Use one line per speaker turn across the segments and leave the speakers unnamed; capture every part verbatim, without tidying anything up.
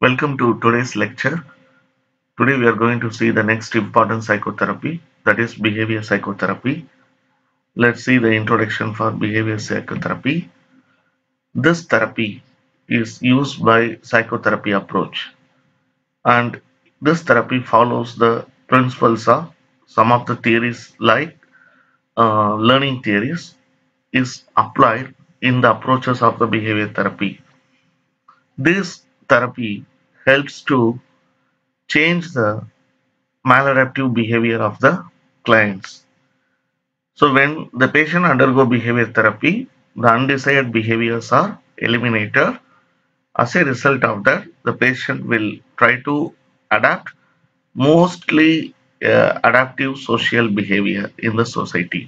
Welcome to today's lecture. Today we are going to see the next important psychotherapy, that is behavior psychotherapy. Let's see the introduction for behavior psychotherapy. This therapy is used by psychotherapy approach, and this therapy follows the principles of some of the theories like uh, learning theories is applied in the approaches of the behavior therapy. This therapy helps to change the maladaptive behavior of the clients. So when the patient undergo behavior therapy, the undesired behaviors are eliminated. As a result of that, the patient will try to adapt mostly uh, adaptive social behavior in the society.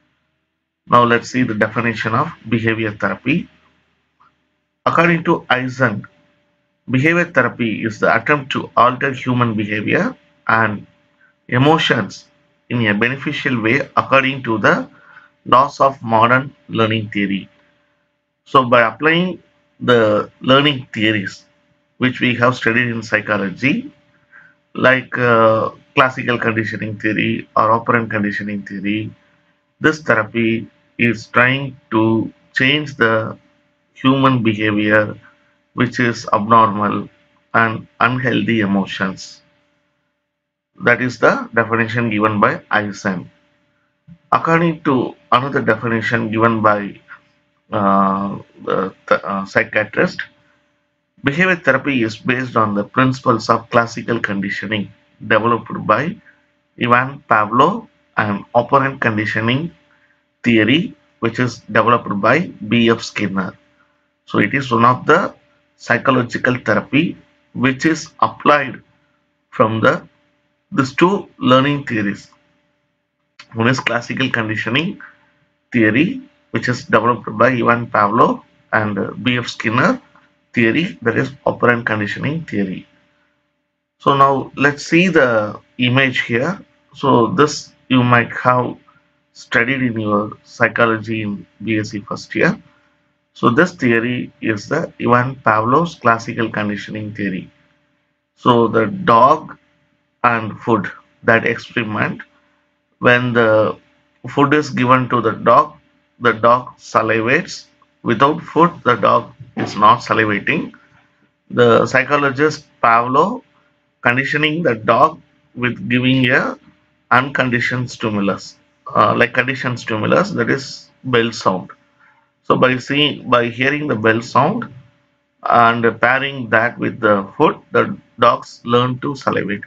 Now let's see the definition of behavior therapy. According to Eisen, behavior therapy is the attempt to alter human behavior and emotions in a beneficial way according to the laws of modern learning theory. So, by applying the learning theories which we have studied in psychology, like uh, classical conditioning theory or operant conditioning theory, this therapy is trying to change the human behavior which is abnormal and unhealthy emotions. That is the definition given by Eisen. According to another definition given by uh, the, the uh, psychiatrist, behavior therapy is based on the principles of classical conditioning developed by Ivan Pavlov and operant conditioning theory, which is developed by B F Skinner. So it is one of the psychological therapy which is applied from the these two learning theories. One is classical conditioning theory, which is developed by Ivan Pavlov, and uh, B F Skinner theory, that is operant conditioning theory. So now let's see the image here. So this you might have studied in your psychology in B S c first year. So this theory is the Ivan Pavlov's classical conditioning theory. So the dog and food, that experiment, when the food is given to the dog, the dog salivates. Without food, the dog is not salivating. The psychologist Pavlov conditioning the dog with giving a unconditioned stimulus, uh, like conditioned stimulus, that is bell sound. So by seeing, by hearing the bell sound and pairing that with the food, the dogs learn to salivate.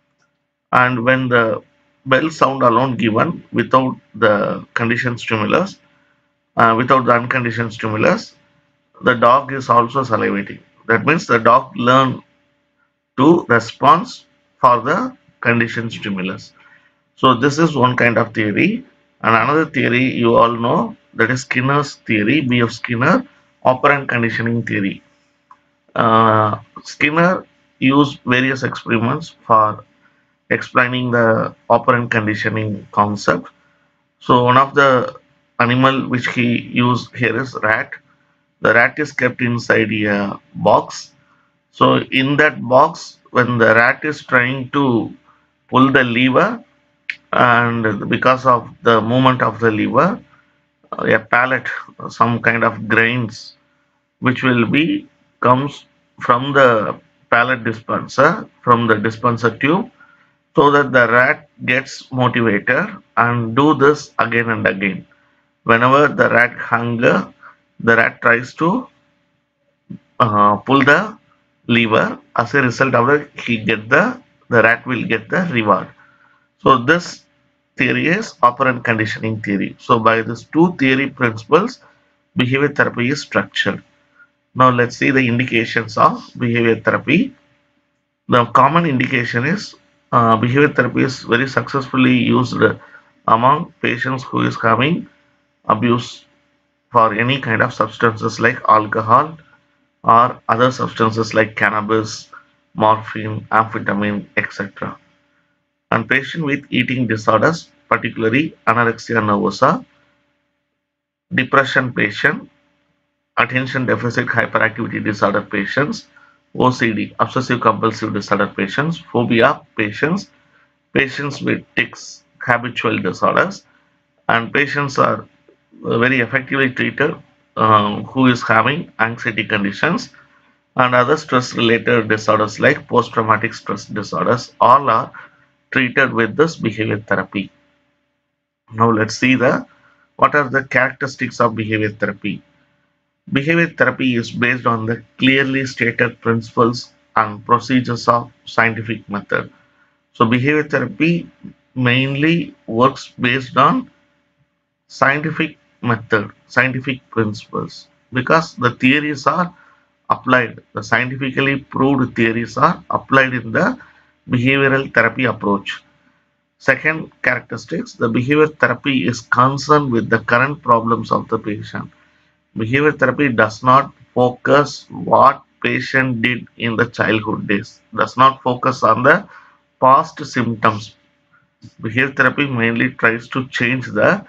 And when the bell sound alone given without the conditioned stimulus, uh, without the unconditioned stimulus, the dog is also salivating. That means the dog learn to respond for the conditioned stimulus. So this is one kind of theory. And another theory you all know, that is Skinner's theory, B F Skinner, operant conditioning theory. Uh, Skinner used various experiments for explaining the operant conditioning concept. So one of the animal which he used here is rat. The rat is kept inside a box. So in that box, when the rat is trying to pull the lever, and because of the movement of the lever, a pallet, some kind of grains, which will be comes from the pallet dispenser, from the dispenser tube, so that the rat gets motivated and do this again and again. Whenever the rat hunger, the rat tries to uh, pull the lever. As a result of that, he get the the rat will get the reward. So this theory is operant conditioning theory. So by these two theory principles, behavior therapy is structured. Now let's see the indications of behavior therapy. The common indication is uh, behavior therapy is very successfully used among patients who is having abuse for any kind of substances like alcohol or other substances like cannabis, morphine, amphetamine, et cetera. And patients with eating disorders, particularly anorexia nervosa, depression patient, attention deficit hyperactivity disorder patients O C D, obsessive compulsive disorder patients, phobia patients, patients with tics, habitual disorders, and patients are uh, very effectively treated um, who is having anxiety conditions and other stress related disorders like post traumatic stress disorders. All are treated with this behavior therapy. Now let's see the what are the characteristics of behavior therapy. Behavior therapy is based on the clearly stated principles and procedures of scientific method. So behavior therapy mainly works based on scientific method, scientific principles, because the theories are applied, the scientifically proved theories are applied in the behavioral therapy approach. Second characteristics, the behavior therapy is concerned with the current problems of the patient. Behavior therapy does not focus what patient did in the childhood days, does not focus on the past symptoms. Behavior therapy mainly tries to change the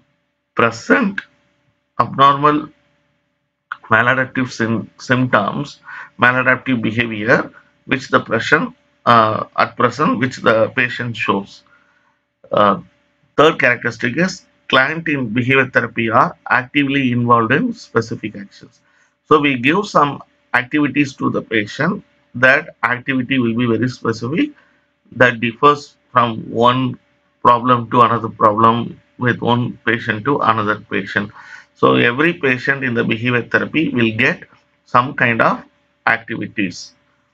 present abnormal maladaptive sym- symptoms, maladaptive behavior, which the present uh, at present which the patient shows. Uh, Third characteristic is client in behavior therapy are actively involved in specific actions. So we give some activities to the patient. That activity will be very specific, that differs from one problem to another problem, with one patient to another patient. So every patient in the behavior therapy will get some kind of activities.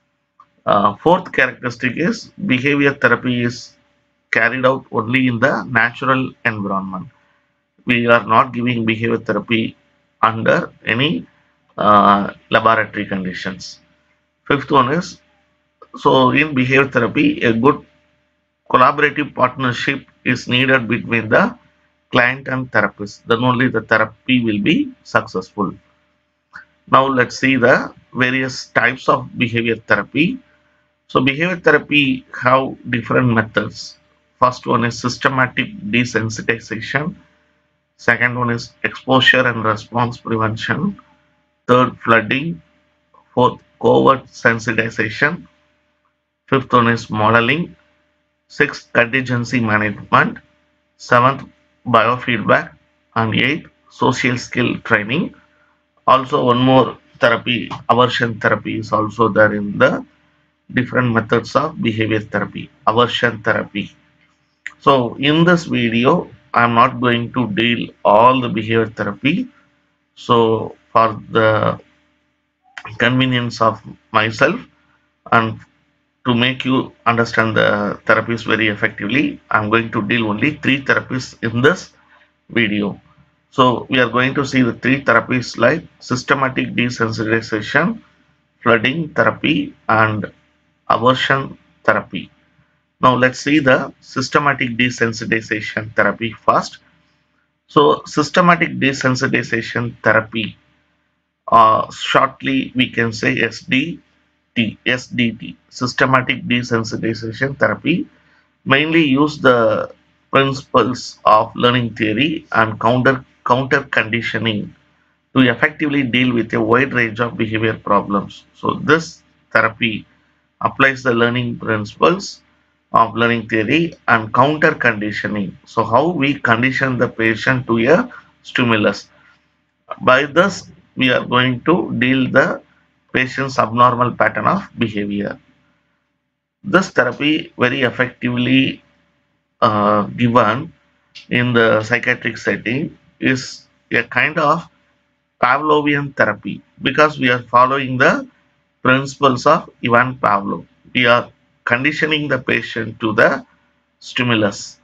Uh, fourth characteristic is behavior therapy is carried out only in the natural environment. We are not giving behavior therapy under any uh, laboratory conditions. Fifth one is, so in behavior therapy, a good collaborative partnership is needed between the client and therapist. Then only the therapy will be successful. Now let's see the various types of behavior therapy. So behavior therapy have different methods. First one is systematic desensitization. Second one is exposure and response prevention. Third, flooding. Fourth, covert sensitization. Fifth one is modeling. Sixth, contingency management. Seventh, biofeedback. And eighth, social skill training. Also, one more therapy, aversion therapy, is also there in the different methods of behavior therapy. Aversion therapy. So, in this video, I am not going to deal all the behavior therapy. So, for the convenience of myself and to make you understand the therapies very effectively, I'm going to deal only three therapies in this video. So we are going to see the three therapies like systematic desensitization, flooding therapy, and aversion therapy. Now let's see the systematic desensitization therapy first. So systematic desensitization therapy, uh, shortly we can say S D T, S D T, systematic desensitization therapy, mainly use the principles of learning theory and counter counter conditioning to effectively deal with a wide range of behavior problems. So this therapy applies the learning principles of learning theory and counter conditioning. So how we condition the patient to a stimulus. By this, we are going to deal the patient's abnormal pattern of behavior. This therapy very effectively uh, given in the psychiatric setting is a kind of Pavlovian therapy, because we are following the principles of Ivan Pavlov. We are conditioning the patient to the stimulus.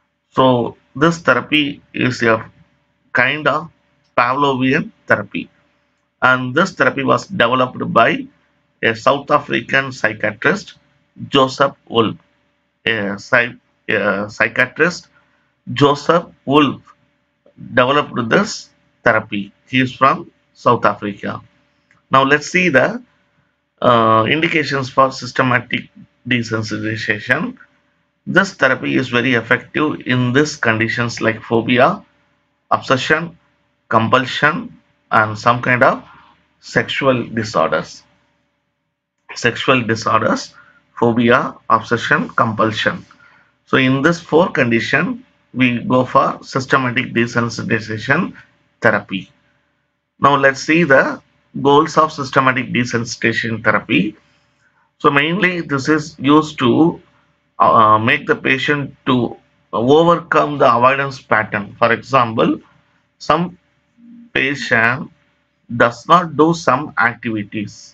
So this therapy is a kind of Pavlovian therapy, and this therapy was developed by a South African psychiatrist, Joseph Wolf. A, psych, a psychiatrist, Joseph Wolf, developed this therapy. He is from South Africa. Now let's see the uh, indications for systematic desensitization. This therapy is very effective in these conditions like phobia, obsession, compulsion, and some kind of sexual disorders. sexual disorders, phobia, obsession, compulsion. So in this four condition, we go for systematic desensitization therapy. Now let's see the goals of systematic desensitization therapy. So mainly this is used to uh, make the patient to overcome the avoidance pattern. For example, some patient does not do some activities.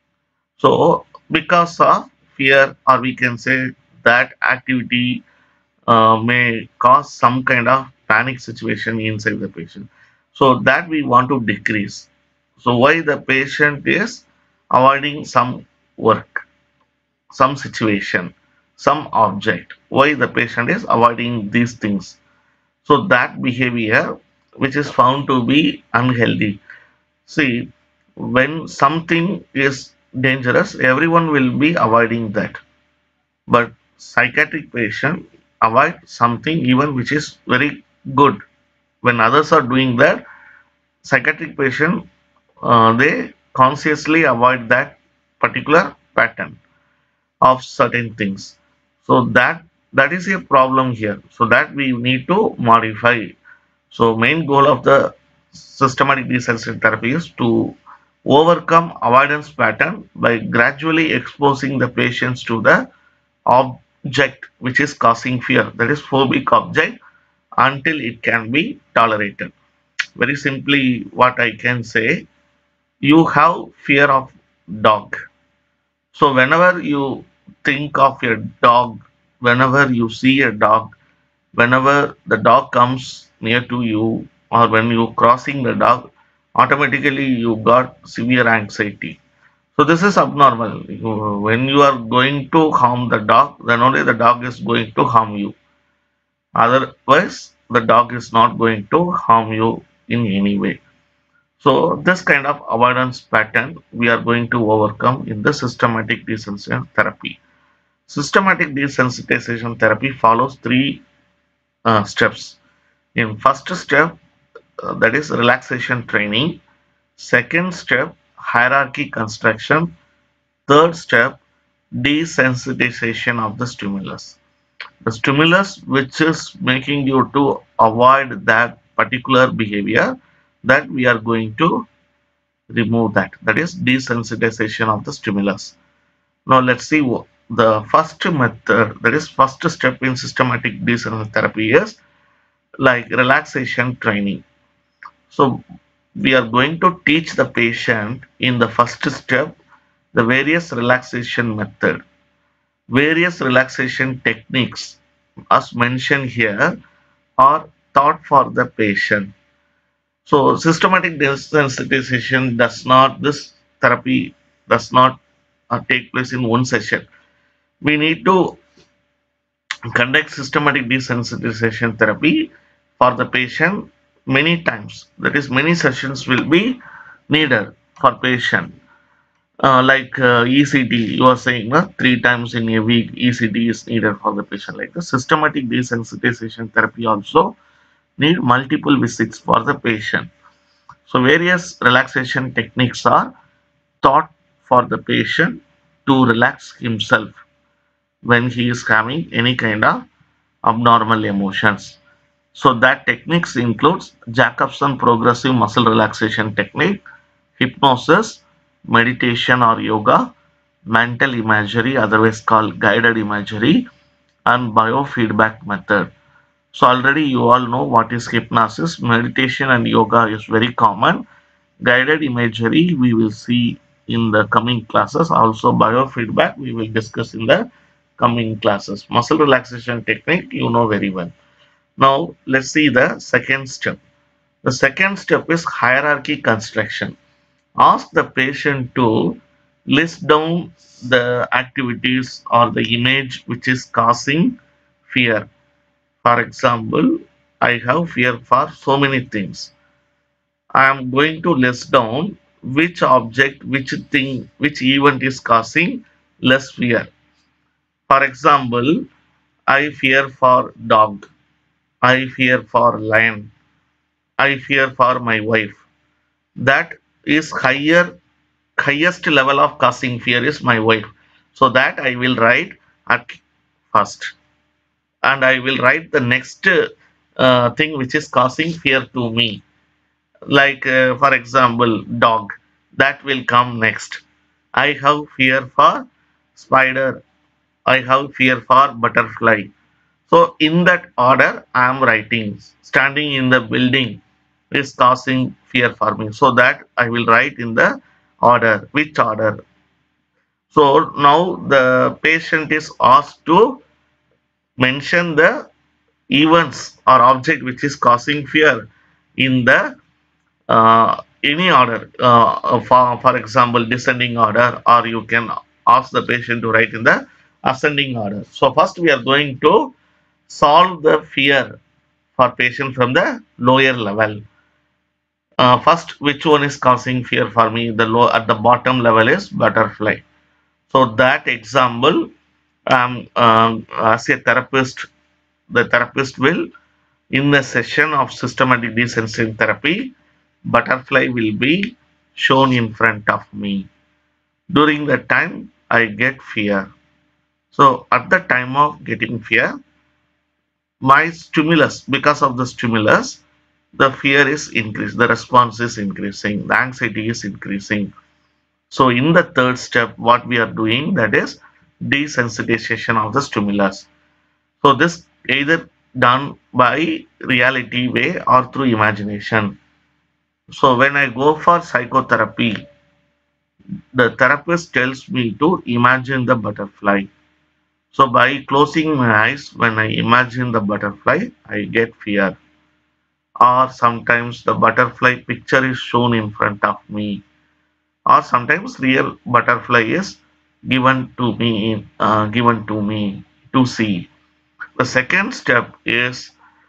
So because of fear, or we can say that activity uh, may cause some kind of panic situation inside the patient. So that we want to decrease. So why the patient is avoiding some work, some situation, some object. Why the patient is avoiding these things. So that behavior which is found to be unhealthy. See, when something is dangerous, everyone will be avoiding that. But psychiatric patient avoid something even which is very good. When others are doing that, psychiatric patient uh, they consciously avoid that particular pattern of certain things. So that that is a problem here. So that we need to modify. So main goal of the systematic desensitization therapy is to overcome avoidance pattern by gradually exposing the patients to the object which is causing fear, that is phobic object, until it can be tolerated. Very simply what I can say, you have fear of dog. So whenever you think of your dog, whenever you see a dog, whenever the dog comes near to you, or when you crossing the dog, automatically you got severe anxiety. So this is abnormal. You- When you are going to harm the dog, then only the dog is going to harm you. Otherwise, the dog is not going to harm you in any way. So this kind of avoidance pattern we are going to overcome in the systematic desensitization therapy. Systematic desensitization therapy follows three uh, steps. In first step, uh, that is relaxation training. Second step, hierarchy construction. Third step, desensitization of the stimulus. The stimulus which is making you to avoid that particular behavior, that we are going to remove that. That is desensitization of the stimulus. Now let's see the first method, that is first step in systematic desensitization therapy is like relaxation training. So we are going to teach the patient in the first step the various relaxation method, various relaxation techniques as mentioned here are taught for the patient. So systematic desensitization does not, this therapy does not uh, take place in one session. We need to conduct systematic desensitization therapy for the patient many times. That is, many sessions will be needed for patient. Uh, like uh, E C T, you are saying uh, three times in a week E C T is needed for the patient. Like the systematic desensitization therapy also need multiple visits for the patient. So various relaxation techniques are taught for the patient to relax himself when he is having any kind of abnormal emotions. So that techniques includes Jacobson progressive muscle relaxation technique, hypnosis, meditation or yoga, mental imagery, otherwise called guided imagery, and biofeedback method. So already you all know what is hypnosis, meditation and yoga is very common. Guided imagery we will see in the coming classes. Also biofeedback we will discuss in the coming classes. Muscle relaxation technique you know very well. Now let's see the second step. The second step is hierarchy construction. Ask the patient to list down the activities or the image which is causing fear. For example, I have fear for so many things. I am going to list down which object, which thing, which event is causing less fear. For example, I fear for dog. I fear for lion. I fear for my wife. That is higher highest level of causing fear is my wife. So that I will write at first, and I will write the next uh, thing which is causing fear to me. Like uh, for example, dog. That will come next. I have fear for spider. I have fear for butterfly. So in that order, I am writing. Standing in the building is causing fear for me. So that I will write in the order. Which order? So now the patient is asked to mention the events or object which is causing fear in the uh, any order. Uh, for, for example, descending order, or you can ask the patient to write in the ascending order. So first we are going to solve the fear for patient from the lower level. Uh, first, which one is causing fear for me? The low at the bottom level is butterfly. So that example, um, um, as a therapist, the therapist will, in the session of systematic desensitization therapy, butterfly will be shown in front of me. During that time, I get fear. So at the time of getting fear, my stimulus, because of the stimulus, the fear is increased, the response is increasing, the anxiety is increasing. So in the third step, what we are doing, that is desensitization of the stimulus. So this either done by reality way or through imagination. So when I go for psychotherapy, the therapist tells me to imagine the butterfly. So by closing my eyes, when I imagine the butterfly, I get fear. Or sometimes the butterfly picture is shown in front of me, or sometimes real butterfly is given to me, uh, given to me to see. The second step is,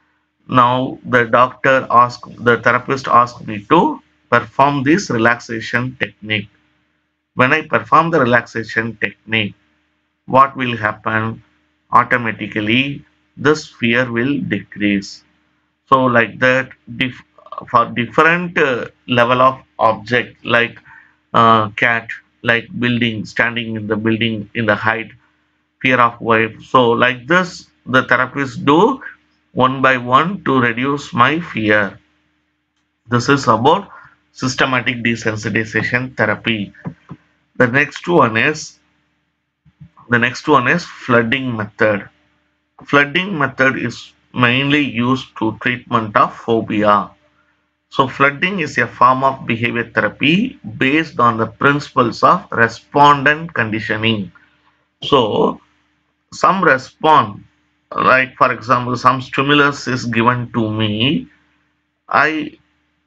now the doctor ask, the therapist asked me to perform this relaxation technique. When I perform the relaxation technique, what will happen? Automatically, this fear will decrease. So like that, dif for different uh, level of object, like uh, cat, like building, standing in the building in the height, fear of wife. So like this, the therapists do one by one to reduce my fear. This is about systematic desensitization therapy. The next one is the next one is flooding method. Flooding method is mainly used to treatment of phobia. So flooding is a form of behavior therapy based on the principles of respondent conditioning. So some respond, like for example, some stimulus is given to me, I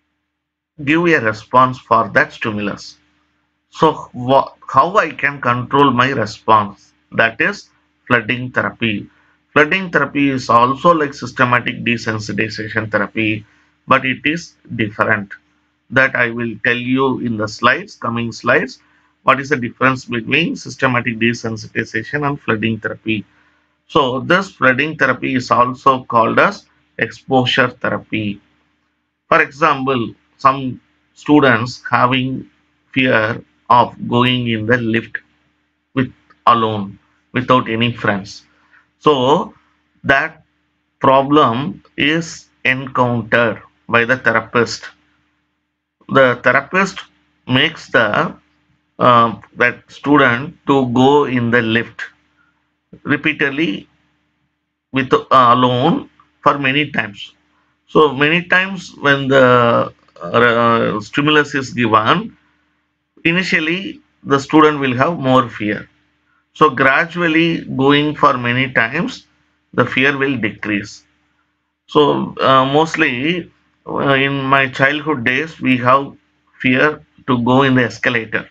give a response for that stimulus. So how I can control my response? That is flooding therapy. Flooding therapy is also like systematic desensitization therapy, but it is different. That I will tell you in the slides, coming slides, what is the difference between systematic desensitization and flooding therapy. So this flooding therapy is also called as exposure therapy. For example, some students having fear of going in the lift with alone without any friends. So that problem is encountered by the therapist. The therapist makes the uh, that student to go in the lift repeatedly with uh, alone for many times. So many times when the uh, stimulus is given, initially the student will have more fear. So gradually going for many times, the fear will decrease. So uh, mostly uh, in my childhood days, we have fear to go in the escalator.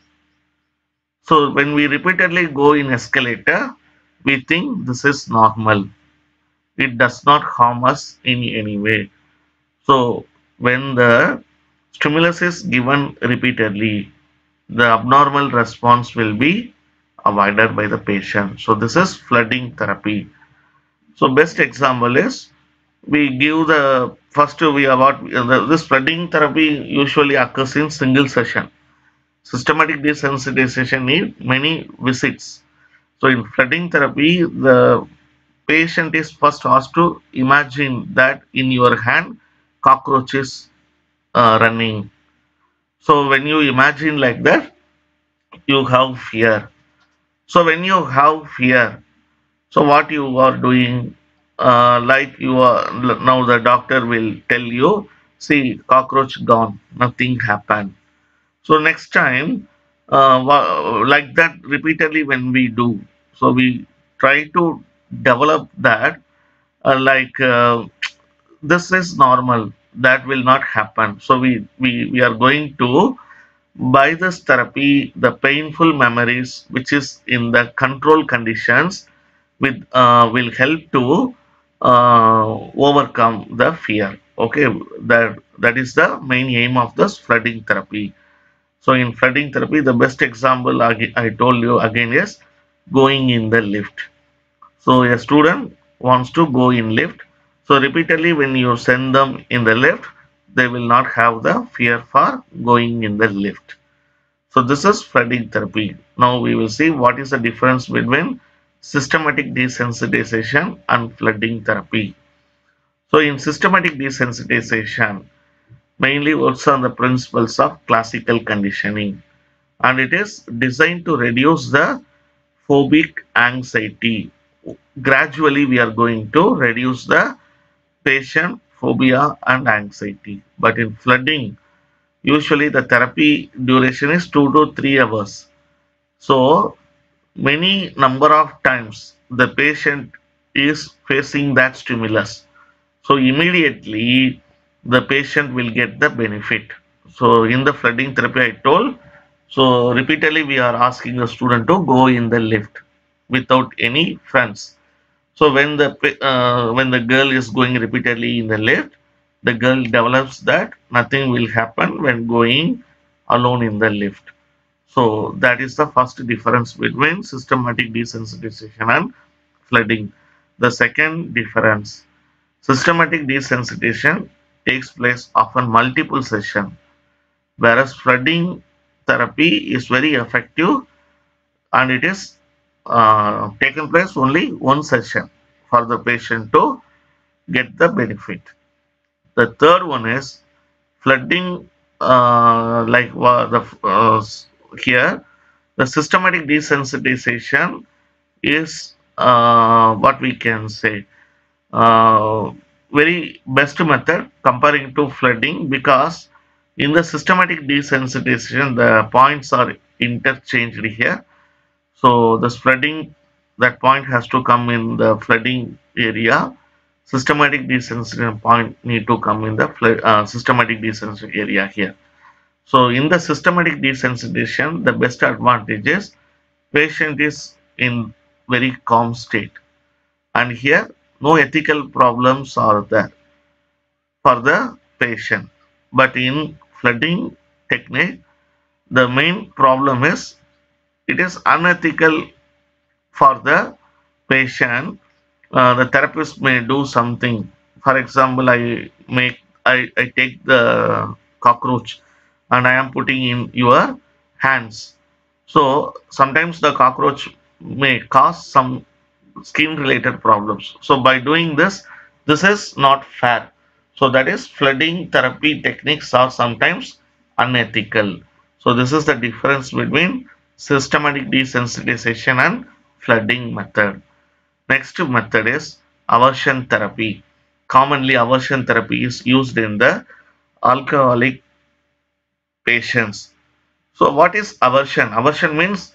So when we repeatedly go in escalator, we think this is normal. It does not harm us in any way. So when the stimulus is given repeatedly, the abnormal response will be avoided by the patient. So this is flooding therapy. So best example is, we give the first we about this flooding therapy usually occurs in single session. Systematic desensitization need many visits. So in flooding therapy, the patient is first asked to imagine that in your hand cockroaches uh, running. So when you imagine like that, you have fear. So when you have fear, so what you are doing, uh, like you are now the doctor will tell you, see cockroach gone, nothing happened. So next time, uh, like that repeatedly when we do, so we try to develop that, uh, like uh, this is normal, that will not happen. So we we we are going to by this therapy, the painful memories, which is in the control conditions, with uh, will help to uh, overcome the fear. Okay, that that is the main aim of this flooding therapy. So in flooding therapy, the best example I, I told you again is going in the lift. So a student wants to go in lift. So repeatedly when you send them in the lift, they will not have the fear for going in the lift. So this is flooding therapy. Now we will see what is the difference between systematic desensitization and flooding therapy. So in systematic desensitization, mainly works on the principles of classical conditioning, and it is designed to reduce the phobic anxiety. Gradually we are going to reduce the patient phobia and anxiety. But in flooding, usually the therapy duration is two to three hours. So many number of times the patient is facing that stimulus. So immediately the patient will get the benefit. So in the flooding therapy I told, so repeatedly we are asking the student to go in the lift without any friends. So when the uh, when the girl is going repeatedly in the lift, the girl develops that nothing will happen when going alone in the lift. So that is the first difference between systematic desensitization and flooding. The second difference, systematic desensitization takes place often multiple sessions, whereas flooding therapy is very effective and it is uh, taken place only one session for the patient to get the benefit. The third one is flooding, uh, like uh, the uh, here the systematic desensitization is uh, what we can say uh, very best method comparing to flooding, because in the systematic desensitization the points are interchanged here. So the flooding, that point has to come in the flooding area. Systematic desensitization point need to come in the flood, uh, systematic desensitization area here. So in the systematic desensitization, the best advantage is patient is in very calm state, and here no ethical problems are there for the patient. But in flooding technique, the main problem is it is unethical for the patient. Uh, the therapist may do something. For example, I make I, I take the cockroach and I am putting in your hands. So sometimes the cockroach may cause some skin related problems. So by doing this, this is not fair. So that is flooding therapy techniques are sometimes unethical. So this is the difference between systematic desensitization and flooding method. Next method is aversion therapy. Commonly aversion therapy is used in the alcoholic patients. So what is aversion? Aversion means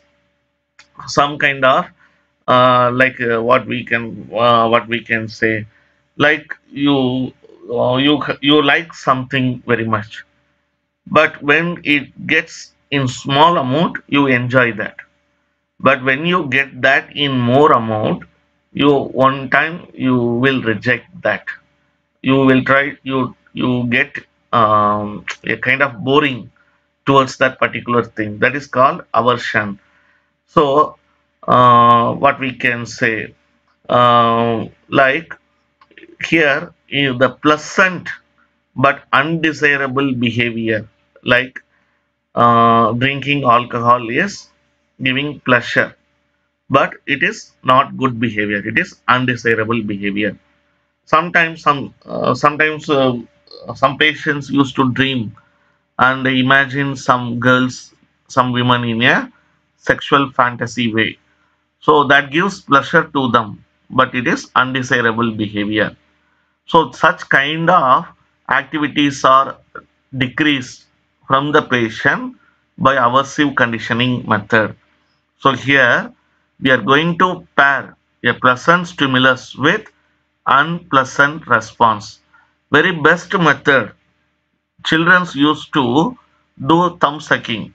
some kind of uh, like uh, what we can uh, what we can say, like you uh, you you like something very much, but when it gets in small amount you enjoy that, but when you get that in more amount, you one time you will reject that. You will try, you you get um, a kind of boring towards that particular thing, that is called aversion. So uh, what we can say, uh, like here is the pleasant but undesirable behavior, like uh, drinking alcohol is giving pleasure, but it is not good behavior. It is undesirable behavior. Sometimes some uh, sometimes uh, some patients used to dream and they imagine some girls, some women in a sexual fantasy way. So that gives pleasure to them, but it is undesirable behavior. So such kind of activities are decreased from the patient by aversive conditioning method. So here we are going to pair a pleasant stimulus with unpleasant response. Very best method. Children used to do thumb sucking.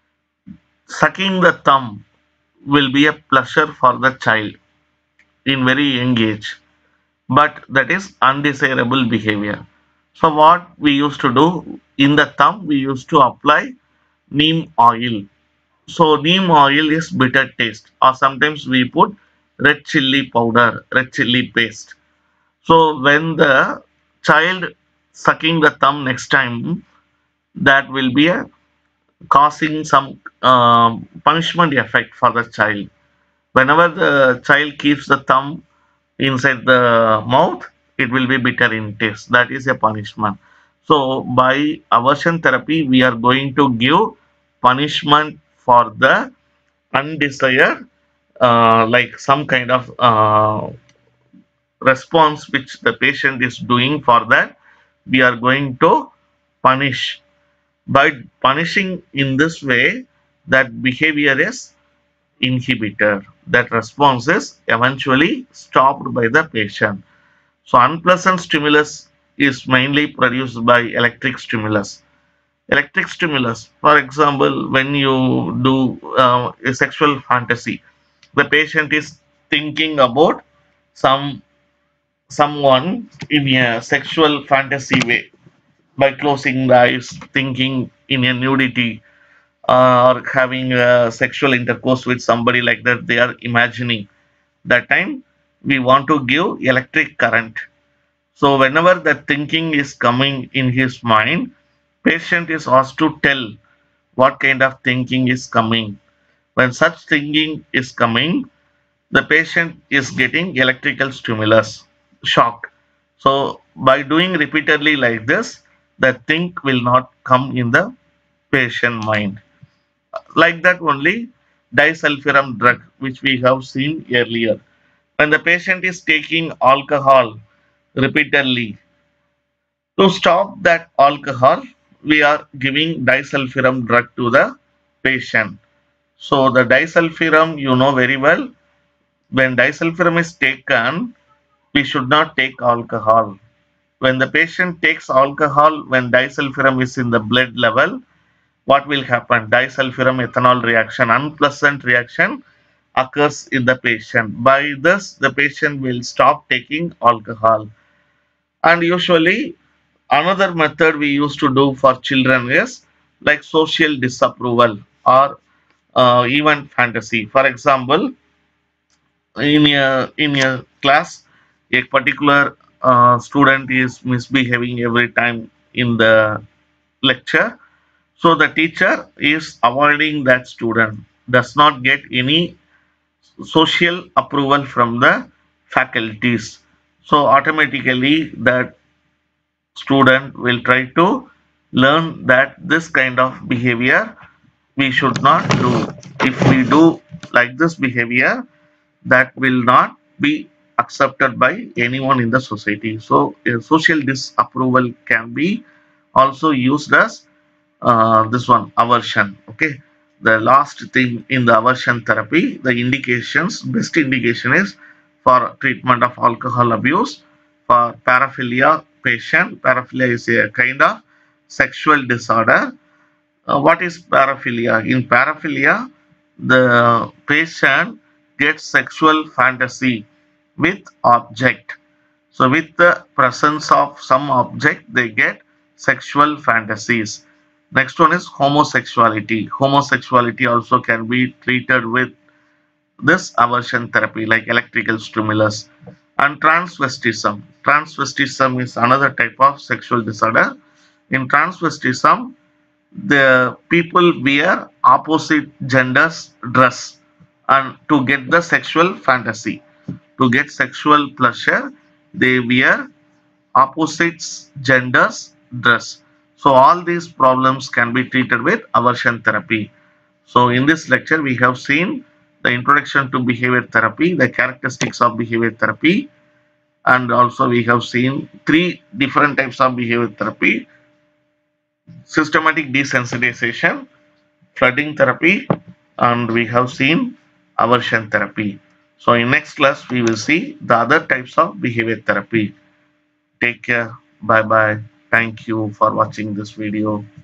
Sucking the thumb will be a pleasure for the child in very young age, but that is undesirable behavior. So what we used to do in the thumb, we used to apply neem oil. So neem oil is bitter taste, or sometimes we put red chilli powder, red chilli paste. So when the child sucking the thumb next time, that will be a causing some um, punishment effect for the child. Whenever the child keeps the thumb inside the mouth, it will be bitter in taste. That is a punishment. So by aversion therapy, we are going to give punishment for the undesired, uh, like some kind of uh, response which the patient is doing. For that, we are going to punish. By punishing in this way, that behavior is inhibited. That response is eventually stopped by the patient. So unpleasant stimulus is mainly produced by electric stimulus. Electric stimulus, for example, when you do uh, a sexual fantasy, the patient is thinking about some someone in a sexual fantasy way by closing the eyes, thinking in a nudity, uh, or having a sexual intercourse with somebody like that. They are imagining that time we want to give electric current. So whenever that thinking is coming in his mind, patient is asked to tell what kind of thinking is coming. When such thinking is coming, the patient is getting electrical stimulus, shock. So by doing repeatedly like this, the think will not come in the patient mind. Like that only disulfiram drug, which we have seen earlier. When the patient is taking alcohol repeatedly, to stop that alcohol, we are giving disulfiram drug to the patient. So the disulfiram, you know very well, when disulfiram is taken, we should not take alcohol. When the patient takes alcohol, when disulfiram is in the blood level, what will happen? Disulfiram ethanol reaction, unpleasant reaction occurs in the patient. By this, the patient will stop taking alcohol. And usually, another method we used to do for children is like social disapproval or uh, even fantasy. For example, in a in a class, a particular uh, student is misbehaving every time in the lecture. So the teacher is avoiding that student, does not get any social approval from the faculties. So automatically that student will try to learn that this kind of behavior we should not do. If we do like this behavior, that will not be accepted by anyone in the society. So a social disapproval can be also used as uh, this one aversion. Okay, the last thing in the aversion therapy, the indications, best indication is for treatment of alcohol abuse. For paraphilia patient, paraphilia is a kind of sexual disorder. Uh, what is paraphilia? In paraphilia, the patient gets sexual fantasy with object. So with the presence of some object, they get sexual fantasies. Next one is homosexuality. Homosexuality also can be treated with this aversion therapy like electrical stimulus. And transvestism. Transvestism is another type of sexual disorder. In transvestism, the people wear opposite genders dress and to get the sexual fantasy. To get sexual pleasure, they wear opposites genders dress. So all these problems can be treated with aversion therapy. So in this lecture we have seen the introduction to behavior therapy, the characteristics of behavior therapy, and also we have seen three different types of behavior therapy: systematic desensitization, flooding therapy, and we have seen aversion therapy. So in next class we will see the other types of behavior therapy. Take care. Bye bye. Thank you for watching this video.